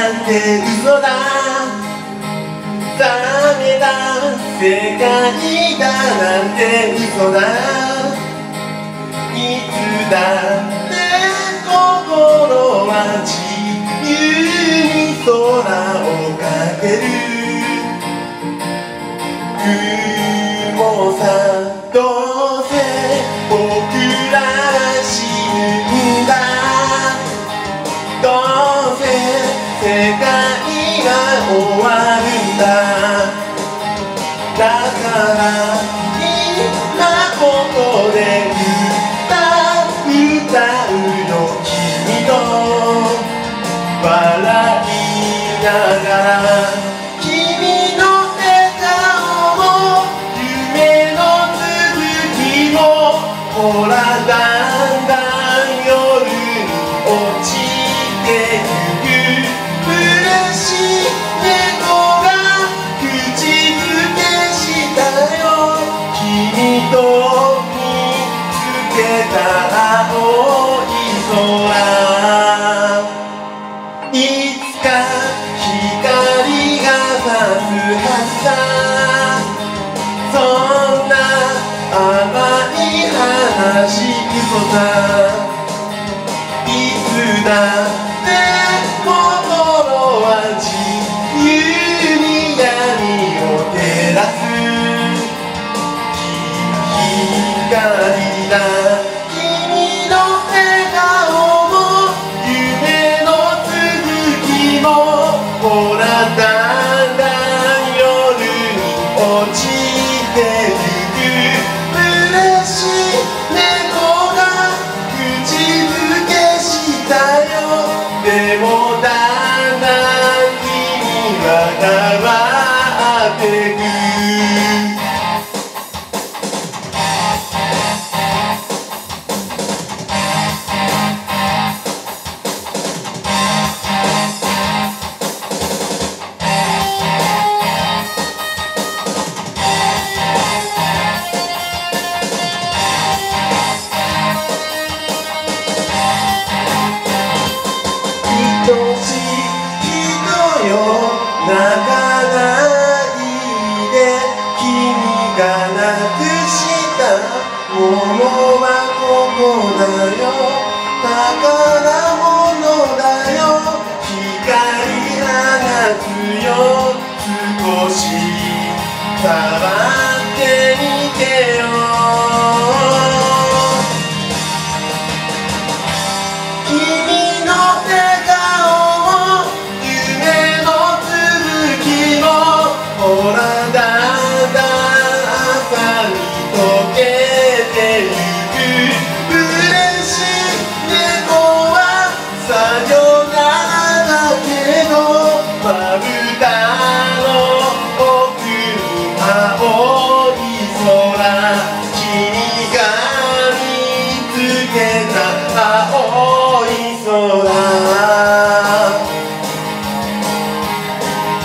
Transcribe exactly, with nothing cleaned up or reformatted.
なんて嘘だ、ダメだ世界だなんて嘘だ、いつだって心は自由に空をかける。雲さどうせ僕らは死ぬんだ、どうせ世界が終わるんだ、だから今ここで歌歌うよ君と笑いながら、君の笑顔も夢の続きもほらだんだん夜に落ちてゆく。嬉しい猫が口づけしたよ、君と見つけた青い空。いつか光が差すはずさ、そんな甘い話嘘さ、いつだって心は自由に闇を照らす光だ。君の笑顔も夢の続きもほらだんだん夜に落ちてゆく。嬉しい猫が口づけしたよ、でもだんだん君は変わってく。愛しい人よ泣かないで、君がなくしたものはここだよ、宝物だよ、光放つよ少しさら